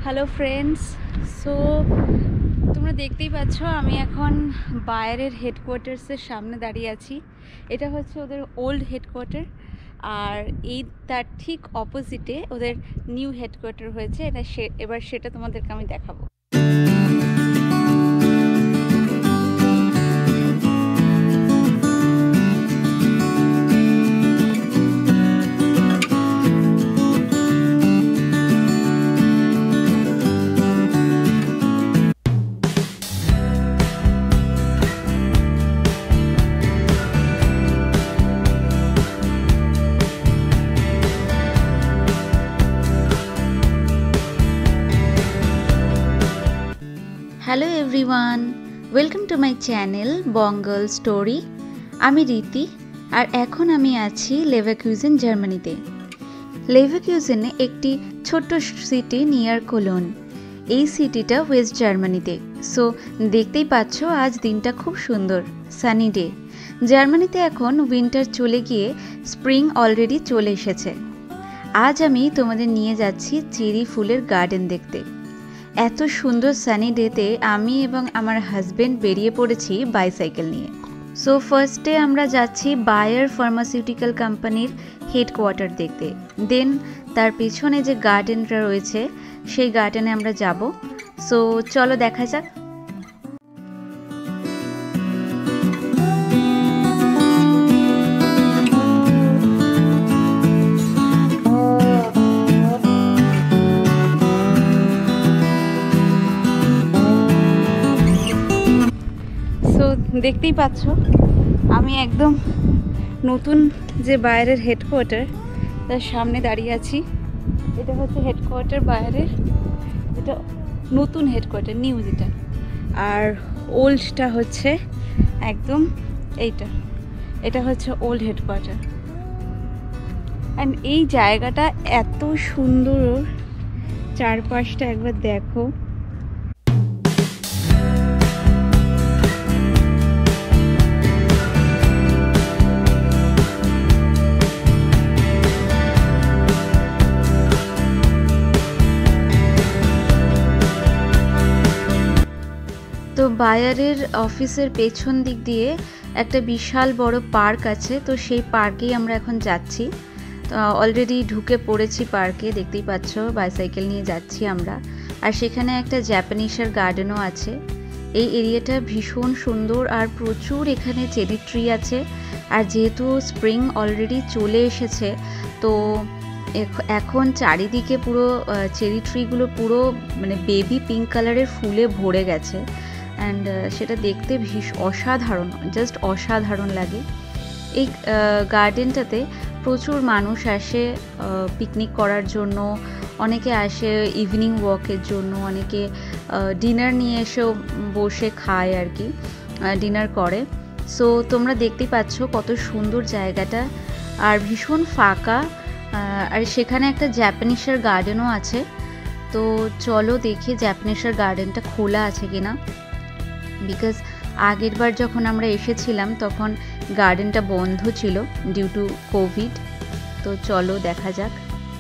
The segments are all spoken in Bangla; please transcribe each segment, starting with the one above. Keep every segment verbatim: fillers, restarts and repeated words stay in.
Hello friends. সো তোমরা দেখতেই পাচ্ছ আমি এখন বায়ারের হেডকোয়ার্টার্সের সামনে দাঁড়িয়ে আছি। এটা হচ্ছে ওদের ওল্ড হেডকোয়ার্টার, আর এই তার ঠিক অপোজিটে ওদের নিউ হেডকোয়ার্টার হয়েছে। এটা সে এবার সেটা তোমাদেরকে আমি দেখাবো। Hello everyone, welcome to my channel বঙ্গল স্টোরি। আমি রীতি, আর এখন আমি আছি লেভারকুজেন, জার্মানিতে। লেভারকুজেন একটি ছোট্ট সিটি নিয়ার কোলন। এই সিটিটা ওয়েস্ট জার্মানিতে। সো দেখতেই পাচ্ছ আজ দিনটা খুব সুন্দর, সানি ডে। জার্মানিতে এখন উইন্টার চলে গিয়ে স্প্রিং অলরেডি চলে এসেছে। আজ আমি তোমাদের নিয়ে যাচ্ছি চেরি ফুলের গার্ডেন দেখতে। এত সুন্দর সানি ডেতে আমি এবং আমার হাজব্যান্ড বেরিয়ে পড়েছি বাইসাইকেল নিয়ে। সো ফার্স্টে আমরা যাচ্ছি বায়ার ফার্মাসিউটিক্যাল কোম্পানির হেডকোয়ার্টার দেখতে। দেন তার পেছনে যে গার্ডেনটা রয়েছে সেই গার্ডেনে আমরা যাব। সো চলো দেখা যাক। দেখতেই পাচ্ছ আমি একদম নতুন যে বায়ারের হেডকোয়ার্টার তার সামনে দাঁড়িয়ে আছি। এটা হচ্ছে হেডকোয়ার্টার বায়ারের, এটা নতুন হেডকোয়ার্টার, নিউ যেটা, আর ওল্ডটা হচ্ছে একদম এইটা, এটা হচ্ছে ওল্ড হেডকোয়ার্টার। অ্যান্ড এই জায়গাটা এত সুন্দর, চারপাশটা একবার দেখো। তো বায়ারের অফিসের পেছন দিক দিয়ে একটা বিশাল বড় পার্ক আছে। তো সেই পার্কেই আমরা এখন যাচ্ছি। তো অলরেডি ঢুকে পড়েছি পার্কে, দেখতেই পাচ্ছ বাইসাইকেল নিয়ে যাচ্ছি আমরা। আর সেখানে একটা জাপানিসের গার্ডেনও আছে। এই এরিয়াটা ভীষণ সুন্দর, আর প্রচুর এখানে চেরি ট্রি আছে। আর যেহেতু স্প্রিং অলরেডি চলে এসেছে, তো এখন চারিদিকে পুরো চেরি ট্রিগুলো পুরো মানে বেবি পিঙ্ক কালারের ফুলে ভরে গেছে। অ্যান্ড সেটা দেখতে ভীষ অসাধারণ, জাস্ট অসাধারণ লাগে। এই গার্ডেনটাতে প্রচুর মানুষ আসে পিকনিক করার জন্য, অনেকে আসে ইভিনিং ওয়াকের জন্য, অনেকে ডিনার নিয়ে এসেও বসে খায় আর কি, ডিনার করে। সো তোমরা দেখতেই পাচ্ছ কত সুন্দর জায়গাটা, আর ভীষণ ফাঁকা। আর সেখানে একটা জাপানিসের গার্ডেনও আছে। তো চলো দেখি জাপানিসের গার্ডেনটা খোলা আছে কিনা, বিকজ আগের বার যখন আমরা এসেছিলাম তখন গার্ডেনটা বন্ধ ছিল ডিউ টু কোভিড। তো চলো দেখা যাক।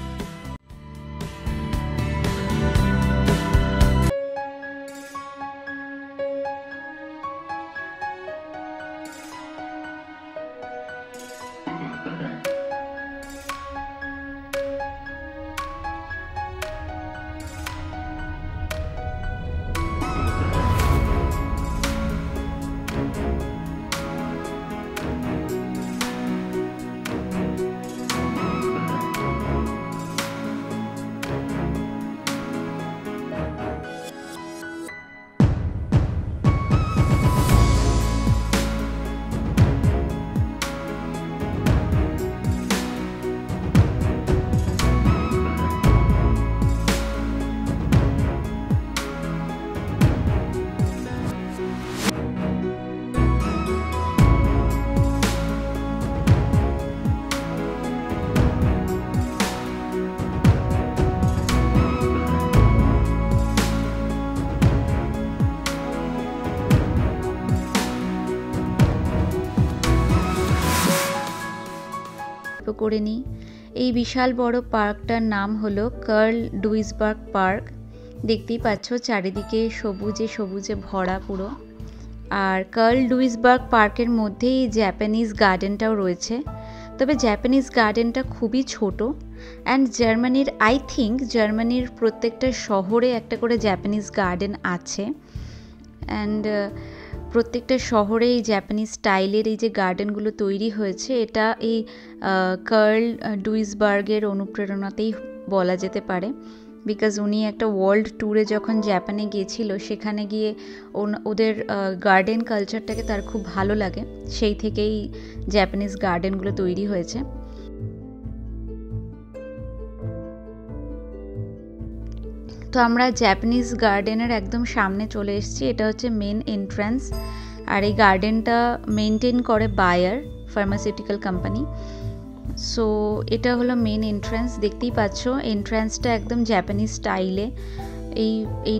করে নিই। এই বিশাল বড় পার্কটার নাম হলো কার্ল ডুইসবার্গ পার্ক। দেখতেই পাচ্ছ চারিদিকে সবুজে সবুজে ভরা পুরো। আর কার্ল ডুইসবার্গ পার্কের মধ্যেই জাপানিজ গার্ডেনটাও রয়েছে, তবে জাপানিজ গার্ডেনটা খুবই ছোট। অ্যান্ড জার্মানির আই থিঙ্ক জার্মানির প্রত্যেকটা শহরে একটা করে জাপানিজ গার্ডেন আছে। অ্যান্ড প্রত্যেকটা শহরে এই জাপানিজ স্টাইলের এই যে গার্ডেনগুলো তৈরি হয়েছে, এটা এই কার্ল ডুইসবার্গের অনুপ্রেরণাতেই বলা যেতে পারে। বিকজ উনি একটা ওয়ার্ল্ড ট্যুরে যখন জাপানে গিয়েছিল, সেখানে গিয়ে ওদের গার্ডেন কালচারটাকে তার খুব ভালো লাগে, সেই থেকেই জাপানিজ গার্ডেনগুলো তৈরি হয়েছে। তো আমরা জাপানিজ গার্ডেনের একদম সামনে চলে এসেছি। এটা হচ্ছে মেন এন্ট্রান্স, আর এই গার্ডেনটা মেনটেন করে বায়ার ফার্মাসিউটিক্যাল কোম্পানি। সো এটা হলো মেন এন্ট্রান্স, দেখতেই পাচ্ছ এন্ট্রান্সটা একদম জাপানিজ স্টাইলে। এই এই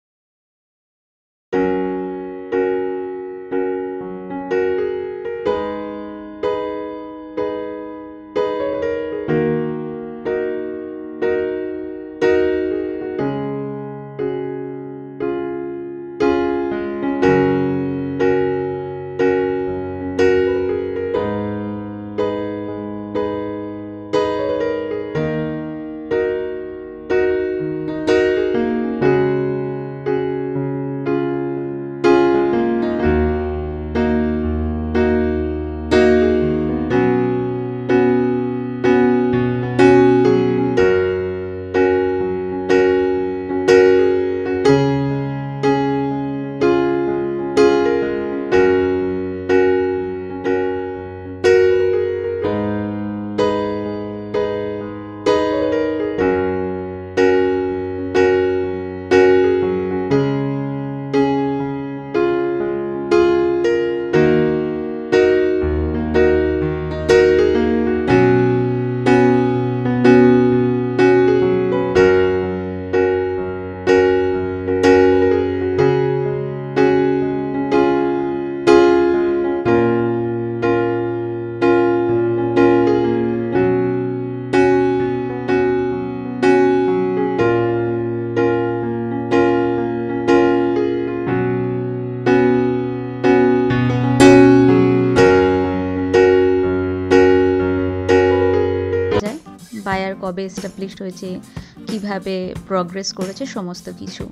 বায়ার কবে এস্টাবলিশড হয়েছে, কিভাবে প্রগ্রেস করেছে, সমস্ত কিছু।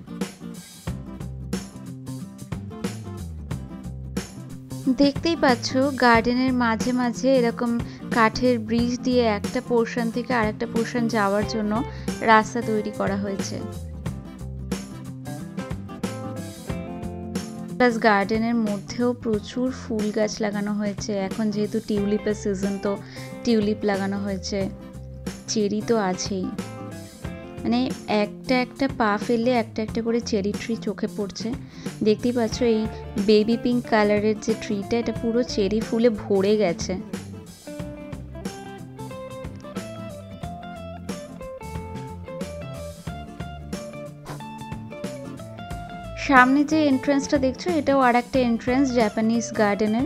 দেখতেই পাচ্ছ গার্ডেনের মাঝে মাঝে এরকম কাঠের ব্রিজ দিয়ে একটা পোর্শন থেকে আরেকটা পোর্শন যাওয়ার জন্য রাস্তা তৈরি করা হয়েছে। প্লাস গার্ডেনের মধ্যেও প্রচুর ফুল গাছ লাগানো হয়েছে। এখন যেহেতু টিউলিপের সিজন, তো টিউলিপ লাগানো হয়েছে, চেরি তো আছেই। মানে একটা একটা পা ফেললে একটা একটা করে চেরি ট্রি চোখে পড়ছে। দেখতেই পাচ্ছ এই বেবি পিঙ্ক কালারের যে ট্রিটা, এটা পুরো চেরি ফুলে ভরে গেছে। সামনে যে এন্ট্রান্সটা দেখছো, এটাও আর একটা এন্ট্রান্স জাপানিজ গার্ডেনের।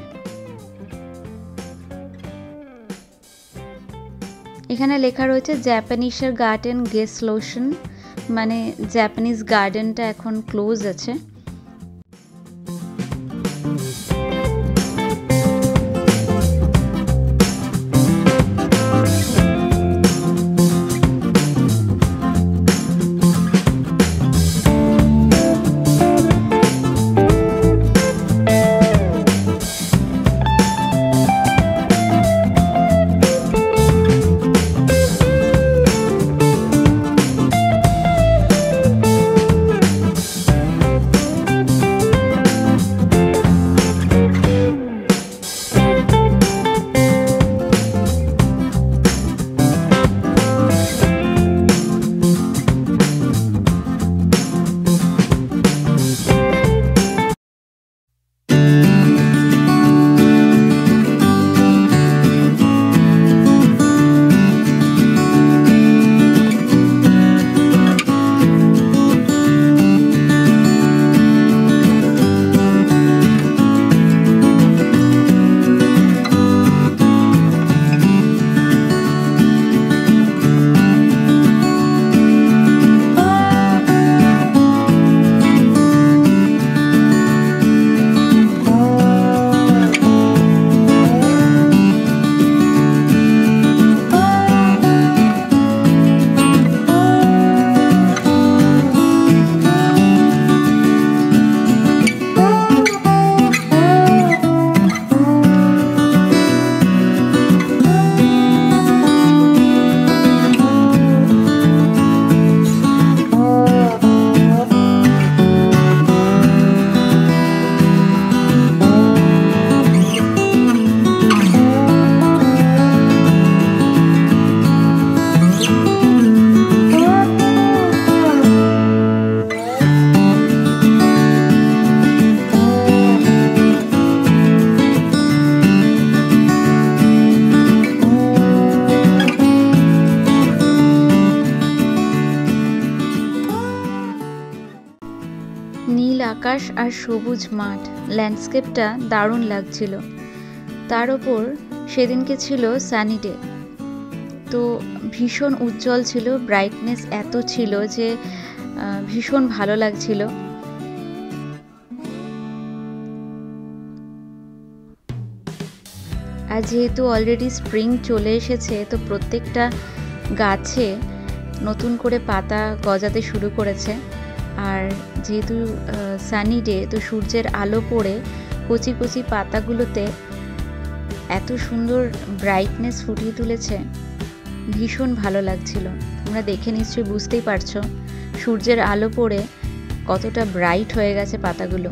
এখানে লেখা রয়েছে জাপানিজের গার্ডেন গেসলোশন, মানে জাপানিজ গার্ডেনটা এখন ক্লোজ আছে। নীল আকাশ আর সবুজ মাঠ, ল্যান্ডস্কেপটা দারুণ লাগছিল। তার ওপর সেদিনকে ছিল সানি ডে, তো ভীষণ উজ্জ্বল ছিল, ব্রাইটনেস এত ছিল যে ভীষণ ভালো লাগছিল। আর যেহেতু অলরেডি স্প্রিং চলে এসেছে, তো প্রত্যেকটা গাছে নতুন করে পাতা গজাতে শুরু করেছে। আর যেহেতু সানি ডে, তো সূর্যের আলো পড়ে কচি কচি পাতাগুলোতে এত সুন্দর ব্রাইটনেস ফুটিয়ে তুলেছে, ভীষণ ভালো লাগছিল। তোমরা দেখে নিশ্চয়ই বুঝতেই পারছো সূর্যের আলো পড়ে কতটা ব্রাইট হয়ে গেছে পাতাগুলো।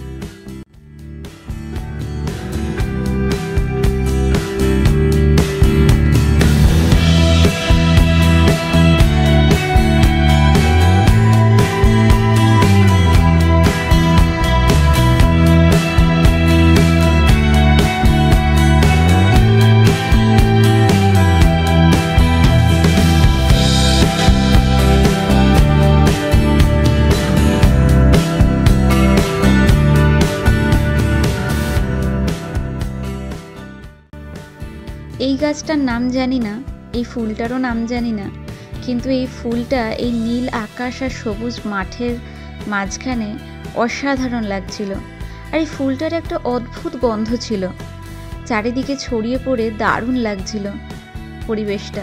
এই গাছটার নাম জানি না, এই ফুলটারও নাম জানি না, কিন্তু এই ফুলটা এই নীল আকাশ আর সবুজ মাঠের মাঝখানে অসাধারণ লাগছিল। আর এই ফুলটার একটা অদ্ভুত গন্ধ ছিল, চারিদিকে ছড়িয়ে পড়ে দারুণ লাগছিল পরিবেশটা।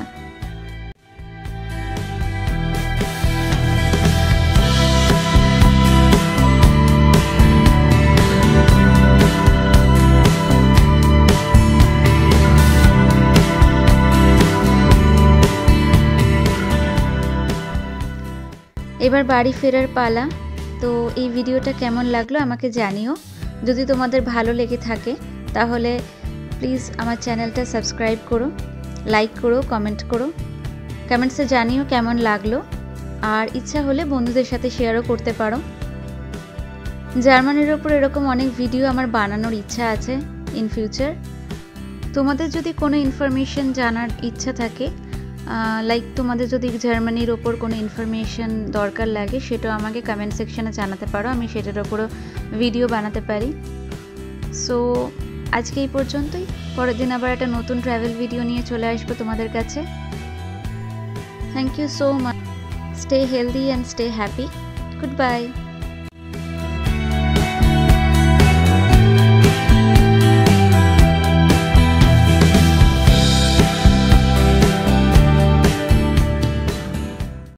এবার বাড়ি ফেরার পালা। তো এই ভিডিওটা কেমন লাগলো আমাকে জানিও। যদি তোমাদের ভালো লেগে থাকে তাহলে প্লিজ আমার চ্যানেলটা সাবস্ক্রাইব করো, লাইক করো, কমেন্ট করো, কমেন্টসে জানিও কেমন লাগলো। আর ইচ্ছা হলে বন্ধুদের সাথে শেয়ারও করতে পারো। জার্মানির ওপর এরকম অনেক ভিডিও আমার বানানোর ইচ্ছা আছে ইন ফিউচার। তোমাদের যদি কোনো ইনফরমেশন জানার ইচ্ছা থাকে, লাইক তোমাদের যদি জার্মানির ওপর কোনো ইনফরমেশন দরকার লাগে, সেটাও আমাকে কমেন্ট সেকশনে জানাতে পারো, আমি সেটার ওপরও ভিডিও বানাতে পারি। সো আজকে এই পর্যন্তই, পরের দিন আবার একটা নতুন ট্রাভেল ভিডিও নিয়ে চলে আসবো তোমাদের কাছে। Thank you so much, stay healthy and stay happy, good by.